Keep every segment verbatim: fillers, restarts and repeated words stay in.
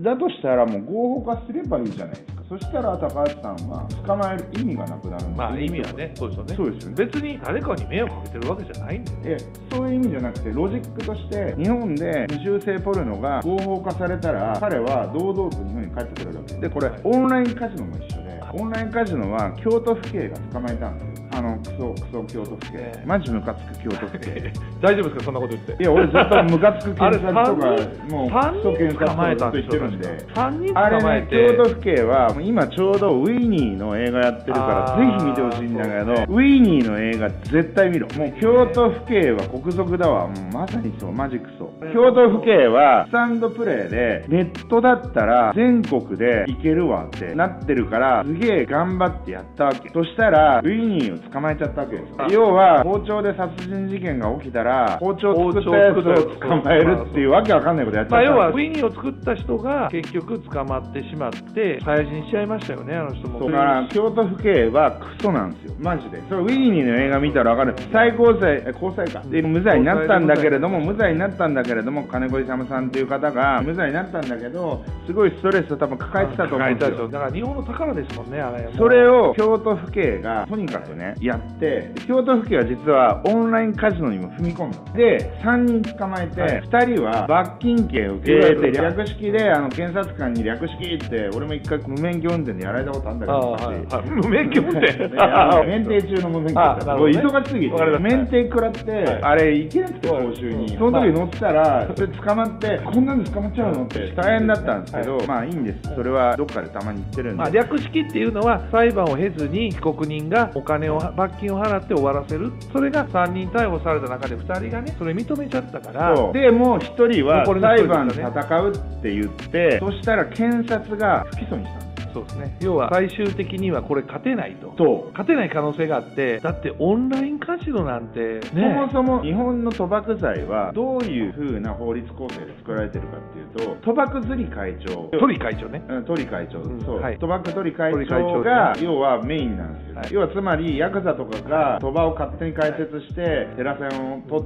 だとしたらもう合法化すればいいじゃないですか。そしたら高橋さんは捕まえる意味がなくなるんです。 まあ意味はね、そうですよね。 そうですよね。 別に誰かに迷惑かけてるわけじゃないんで、ね、 えそういう意味じゃなくて、ロジックとして日本で無修正ポルノが合法化されたら彼は堂々と日本に帰ってくれるわけで、これオンラインカジノも一緒で、オンラインカジノは京都府警が捕まえたんですよ。あのクソクソ京都府警、マジムカつく京都府警大丈夫ですか、そんなこと言って。 いや、俺ずっとムカつく検察とかもうさんにんクソ検察捕まえたとかずっと言ってるんで、 さんにん捕あれね、 まえて、 京都府警は今ちょうどウィニーの映画やってるからぜひ見てほしいんだけど、ウィニーの映画絶対見ろ。もう京都府警は国賊だわ。もうまさにそう、マジクソ。京都府警はスタンドプレーでネットだったら全国でいけるわってなってるから、すげえ頑張ってやったわけ。そしたらウィニーを捕まえちゃったわけです。要は包丁で殺人事件が起きたら包丁を作ったやつを捕まえるっていうわけわかんないことやっちゃった。 まあ、要はウィニーを作った人が結局捕まってしまって退治にしちゃいましたよね、あの人も。 だから京都府警はクソなんですよ、マジで。それウィニーの映画見たらわかる。最高裁、高裁かで無罪になったんだけれども、無罪になったんだけれども、金子勇さんっていう方が無罪になったんだけど、すごいストレスを多分抱えてたと思うんですよ。 だから日本の宝ですもんね、あれ。 それを京都府警がとにかくねやって、京都府警は実はオンラインカジノにも踏み込んだ。でさんにん捕まえて、はい、ふたりは罰金刑を受け入れて、略式であの検察官に略式って俺も一回無免許運転でやられたことあるんだけど、 はいはい、無免許運転免停中の無免許運転、ね、忙しすぎて免停食らって、はい、あれ行けなくて講習に、その時乗ったらそれ捕まってこんなんで捕まっちゃうのって大変だったんですけど、はい、まあいいんです。それはどっかでたまに言ってるんで、 まあ、略式っていうのは裁判を経ずに被告人がお金を罰金を払って終わらせる。それがさんにん逮捕された中でふたりがねそれ認めちゃったから、 でもうひとりは裁判で戦うって言って、そしたら検察が不起訴にしたんです。 そうですね、要は最終的にはこれ勝てないと、 そう勝てない可能性があって、だってオンラインカジノなんて、ね、 そもそも日本の賭博罪はどういう風な法律構成で作られてるかっていうと、賭博釣り会長、 鳥会長ね、 うん、鳥会長、うん、そう、はい、賭博鳥会長が要はメインなんですよ、はい、要はつまりヤクザとかが賭場を勝手に開設してテラセンを取って、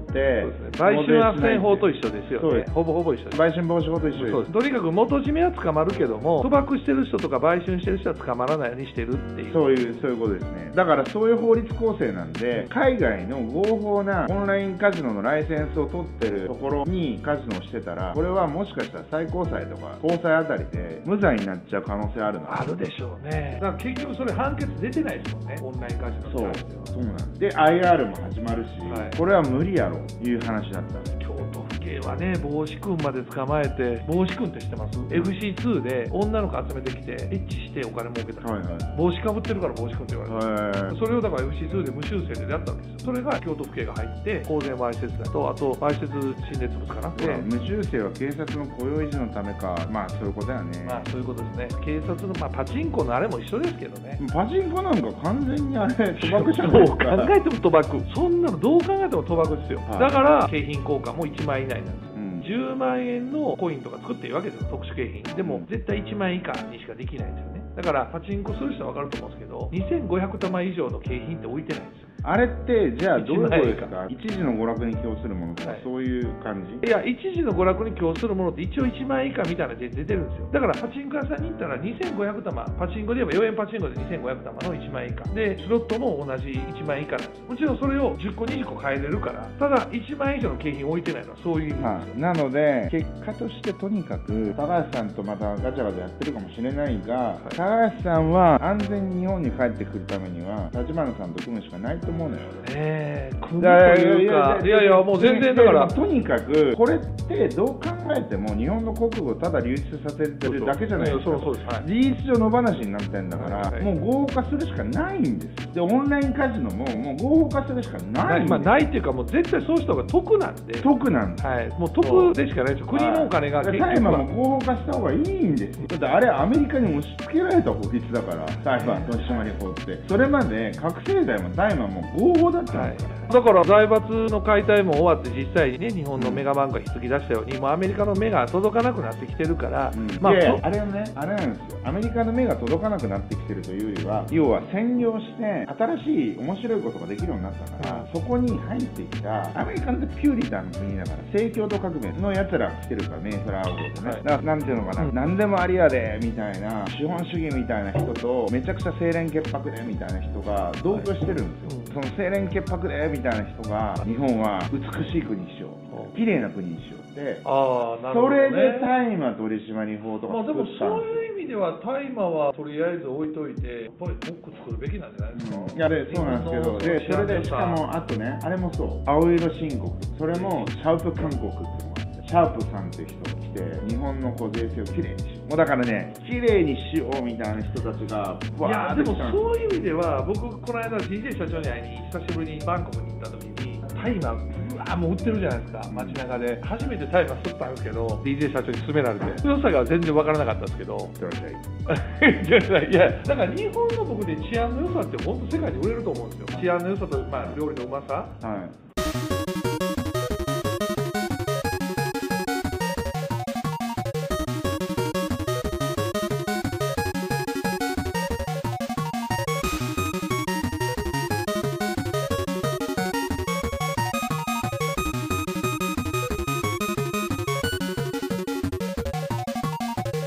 売春斡旋法と一緒ですよね。ほぼほぼ一緒です。 売春防止法と一緒です。 そうです。とにかく元締めは捕まるけども、賭博してる人とか売春してる人は捕まらないようにしてるっていう、 そういうそういうことですね。だからそういう法律構成なんで、海外の合法なオンラインカジノのライセンスを取ってるところにカジノをしてたら、これはもしかしたら最高裁とか高裁あたりで無罪になっちゃう可能性あるの。 あるでしょうね。だから結局それ判決出てないですもんね、オンラインカジノに関しては。 そうそうなんで アイアール も始まるし、はい、これは無理やろという話だったんです。 京都府警はね、帽子くんまで捕まえて、帽子くんって知ってます？ エフシーツー で女の子集めてきてエッチしてお金儲けた、はいはい、帽子かぶってるから帽子くんって言われて、はいはい、それをだから エフシーツー で無修正でやったわけですよ。それが京都府警が入って公然わいせつだと、あとわいせつ陳列物かな、で無修正は警察の雇用維持のためか、まあそういうことだよね。 まあそういうことですね。警察の、まあ、パチンコのあれも一緒ですけどね。 パチンコなんか完全にあれ賭博じゃないですか。 どう考えても賭博、そんなのどう考えても賭博ですよ、はい、だから景品交換もいちまんえん以内なんです。じゅうまんえんのコインとか作っているわけですよ、特殊景品でも絶対いちまんえん以下にしかできないんですよね。だからパチンコする人は分かると思うんですけど、にせんごひゃくたま以上の景品って置いてないんですよ。 あれってじゃあどういうことですか？一時の娯楽に供するものとか、はい、そういう感じ？ いや、一時の娯楽に供するものって一応いちまんえん以下みたいなで出てるんですよ。だからパチンコ屋さんに行ったらにせんごひゃくたま、パチンコで言えばよえんパチンコでにせんごひゃくたまのいちまんえん以下で、スロットも同じいちまんえん以下なんです。もちろんそれをじゅっこにじゅっこ買えれるから、ただいちまんえん以上の景品置いてないのはそういう意味ですよ、はあ、なので結果としてとにかく高橋さんとまたガチャガチャやってるかもしれないが、はい、高橋さんは安全に日本に帰ってくるためには立花さんと組むしかないと思うのよ。 えー組むというか、いやいや、もう全然だから、 とにかくこれってどう考えても日本の国語をただ流出させてるだけじゃないですか。事実上野放しになってんだから、はい、もう合法化するしかないんです。でオンラインカジノももう合法化するしかないんです。 まあ、ないっていうか、もう絶対そうした方が得なんで。 得なんです、 はい、もう得でしかないですよ。国のお金が結局は大麻も合法化した方がいいんですよ。だってあれアメリカに押し付けられた法律だから、裁判取締法って。それまで覚醒剤も大麻も合法だったんですよ、はい。だから財閥の解体も終わって、実際にね、日本のメガバンクが引き出したように、もうアメリカカの目が届かなくなってきてるから、 うん、 まあ、 あれはね、あれなんですよ、アメリカの目が届かなくなってきてるというよりは、要は占領して新しい面白いことができるようになったから、うん、そこに入ってきた、アメリカってピューリタンの国だから、正教徒革命のやつらが来てるから、メイフラワー号でね、はい、だからなんていうのかな、うん、何でもありやでみたいな、資本主義みたいな人と、めちゃくちゃ清廉潔白でみたいな人が同居してるんですよ、はい、その清廉潔白でみたいな人が、日本は美しい国にしよう、綺麗な国にしようって、 あ、なるほどね、 それで大麻取締法とか作ったんですよ。 まあ、でもそういう意味では、大麻はとりあえず置いといて、やっぱりもっと作るべきなんじゃないですか。 うん、いやでそうなんですけど、でそれでしかも、あとね、あれもそう、青色申告、それもシャープ勧告っていうのがあって、シャープさんっていう人が来て、日本のこう税制をきれいにしよう、もうだからね、きれいにしようみたいな人たちが、 いやでもそういう意味では、僕、この間、ディージェー 社長に会いに、久しぶりにバンコクに行った時に、大麻、うわーもう売ってるじゃないですか、街中で。初めて大麻吸ったんですけど、ディージェー 社長に勧められて、良さが全然分からなかったんですけど、いや、だから日本の僕で治安の良さって、本当、世界に売れると思うんですよ、治安の良さと、まあ、料理のうまさ。 はい